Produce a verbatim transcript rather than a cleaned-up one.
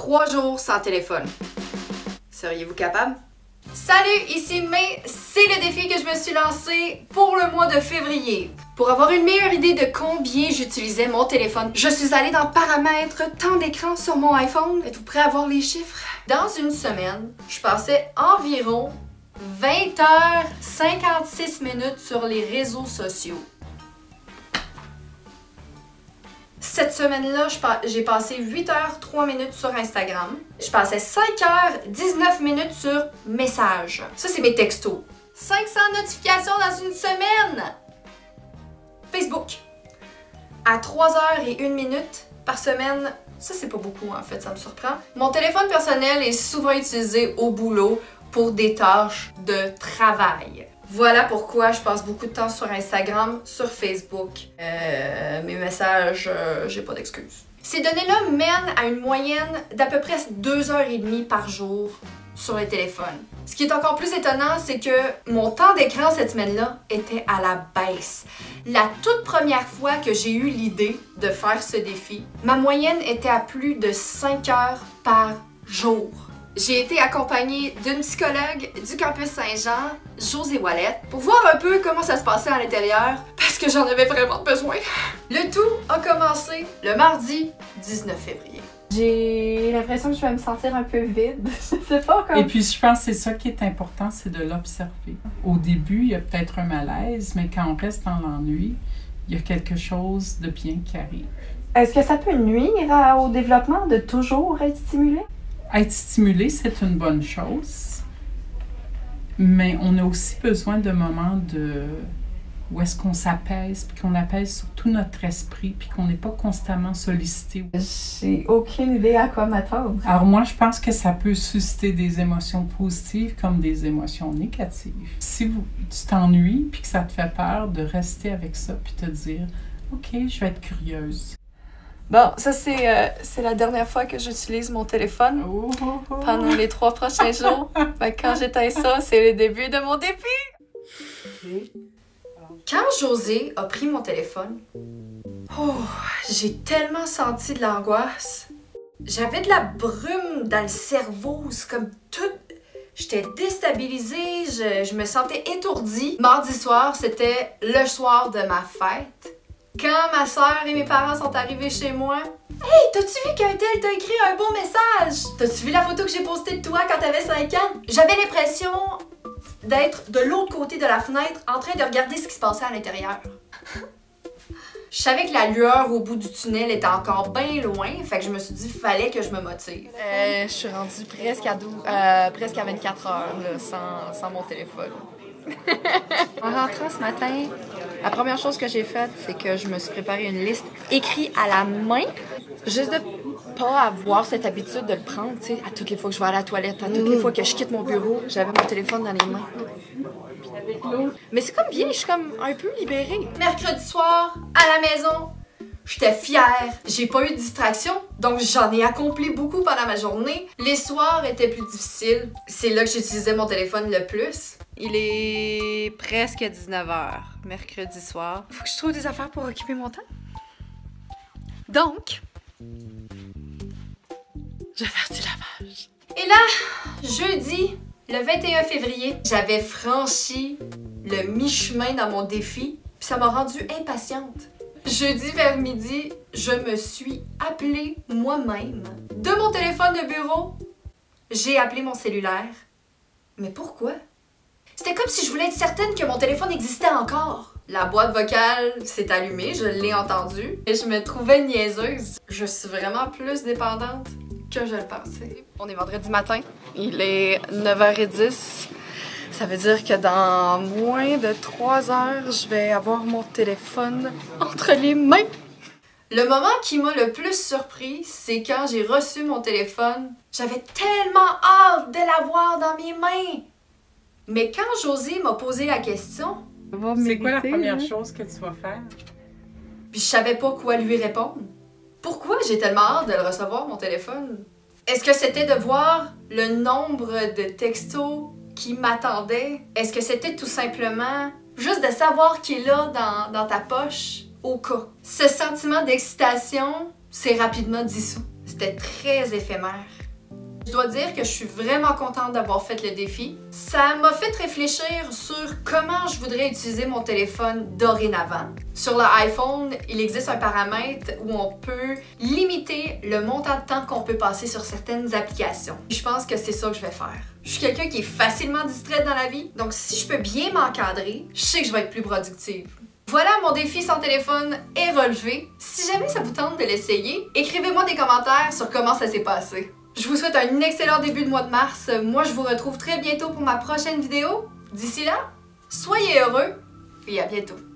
trois jours sans téléphone. Seriez-vous capable? Salut, ici May, c'est le défi que je me suis lancé pour le mois de février. Pour avoir une meilleure idée de combien j'utilisais mon téléphone, je suis allée dans Paramètres, temps d'écran sur mon iPhone. Êtes-vous prêts à voir les chiffres? Dans une semaine, je passais environ vingt heures cinquante-six minutes sur les réseaux sociaux. Cette semaine-là, j'ai passé huit heures trois minutes sur Instagram. Je passais cinq heures dix-neuf minutes sur Messages. Ça, c'est mes textos. cinq cents notifications dans une semaine! Facebook. À trois heures et une minute par semaine. Ça, c'est pas beaucoup, en fait, ça me surprend. Mon téléphone personnel est souvent utilisé au boulot pour des tâches de travail. Voilà pourquoi je passe beaucoup de temps sur Instagram, sur Facebook. Euh, mes messages, euh, j'ai pas d'excuses. Ces données-là mènent à une moyenne d'à peu près deux heures trente par jour sur les téléphones. Ce qui est encore plus étonnant, c'est que mon temps d'écran cette semaine-là était à la baisse. La toute première fois que j'ai eu l'idée de faire ce défi, ma moyenne était à plus de cinq heures par jour. J'ai été accompagnée d'une psychologue du campus Saint-Jean, Josée Wallet, pour voir un peu comment ça se passait à l'intérieur, parce que j'en avais vraiment besoin. Le tout a commencé le mardi dix-neuf février. J'ai l'impression que je vais me sentir un peu vide. Je sais pas comment. Et puis, je pense que c'est ça qui est important, c'est de l'observer. Au début, il y a peut-être un malaise, mais quand on reste dans l'ennui, il y a quelque chose de bien qui arrive. Est-ce que ça peut nuire à, au développement de toujours être stimulé? Être stimulé, c'est une bonne chose, mais on a aussi besoin de moments de où est-ce qu'on s'apaise, puis qu'on apaise sur tout notre esprit, puis qu'on n'est pas constamment sollicité. J'ai aucune idée à quoi m'attendre. Alors moi, je pense que ça peut susciter des émotions positives comme des émotions négatives. Si vous, tu t'ennuies, puis que ça te fait peur, de rester avec ça, puis te dire « Ok, je vais être curieuse ». Bon, ça c'est euh, c'est la dernière fois que j'utilise mon téléphone oh, oh, oh. pendant les trois prochains jours. Ben, quand j'éteins ça, c'est le début de mon défi! Okay. Quand Josée a pris mon téléphone, oh, j'ai tellement senti de l'angoisse. J'avais de la brume dans le cerveau, c'est comme tout... J'étais déstabilisée, je, je me sentais étourdie. Mardi soir, c'était le soir de ma fête. Quand ma soeur et mes parents sont arrivés chez moi, « Hey, t'as-tu vu qu'un tel t'a écrit un beau message? T'as-tu vu la photo que j'ai postée de toi quand t'avais cinq ans? » J'avais l'impression d'être de l'autre côté de la fenêtre en train de regarder ce qui se passait à l'intérieur. Je savais que la lueur au bout du tunnel était encore bien loin, fait que je me suis dit qu'il fallait que je me motive. Euh, je suis rendue presque à, douze, euh, presque à vingt-quatre heures là, sans, sans mon téléphone. En rentrant ce matin, la première chose que j'ai faite, c'est que je me suis préparé une liste écrite à la main, juste de pas avoir cette habitude de le prendre, tu sais, à toutes les fois que je vais à la toilette, à toutes les fois que je quitte mon bureau, j'avais mon téléphone dans les mains. Mais c'est comme bien, je suis comme un peu libérée. Mercredi soir, à la maison, j'étais fière. J'ai pas eu de distraction, donc j'en ai accompli beaucoup pendant ma journée. Les soirs étaient plus difficiles. C'est là que j'utilisais mon téléphone le plus. Il est presque dix-neuf heures, mercredi soir. Faut que je trouve des affaires pour occuper mon temps. Donc, je vais faire du lavage. Et là, jeudi, le vingt et un février, j'avais franchi le mi-chemin dans mon défi, puis ça m'a rendue impatiente. Jeudi vers midi, je me suis appelée moi-même. De mon téléphone de bureau, j'ai appelé mon cellulaire. Mais pourquoi? C'était comme si je voulais être certaine que mon téléphone existait encore. La boîte vocale s'est allumée, je l'ai entendue, et je me trouvais niaiseuse. Je suis vraiment plus dépendante que je le pensais. On est vendredi matin, il est neuf heures dix. Ça veut dire que dans moins de trois heures, je vais avoir mon téléphone entre les mains. Le moment qui m'a le plus surpris, c'est quand j'ai reçu mon téléphone. J'avais tellement hâte de l'avoir dans mes mains. Mais quand Josée m'a posé la question... C'est quoi la première hein? chose que tu vas faire? Puis je savais pas quoi lui répondre. Pourquoi j'ai tellement hâte de le recevoir, mon téléphone? Est-ce que c'était de voir le nombre de textos qui m'attendaient? Est-ce que c'était tout simplement juste de savoir qu'il est là dans, dans ta poche au cas? Ce sentiment d'excitation s'est rapidement dissous. c'était très éphémère. Je dois dire que je suis vraiment contente d'avoir fait le défi. Ça m'a fait réfléchir sur comment je voudrais utiliser mon téléphone dorénavant. Sur l'iPhone, il existe un paramètre où on peut limiter le montant de temps qu'on peut passer sur certaines applications. Je pense que c'est ça que je vais faire. Je suis quelqu'un qui est facilement distraite dans la vie, donc si je peux bien m'encadrer, je sais que je vais être plus productive. Voilà, mon défi sans téléphone est relevé. Si jamais ça vous tente de l'essayer, écrivez-moi des commentaires sur comment ça s'est passé. Je vous souhaite un excellent début de mois de mars. Moi, je vous retrouve très bientôt pour ma prochaine vidéo. D'ici là, soyez heureux et à bientôt.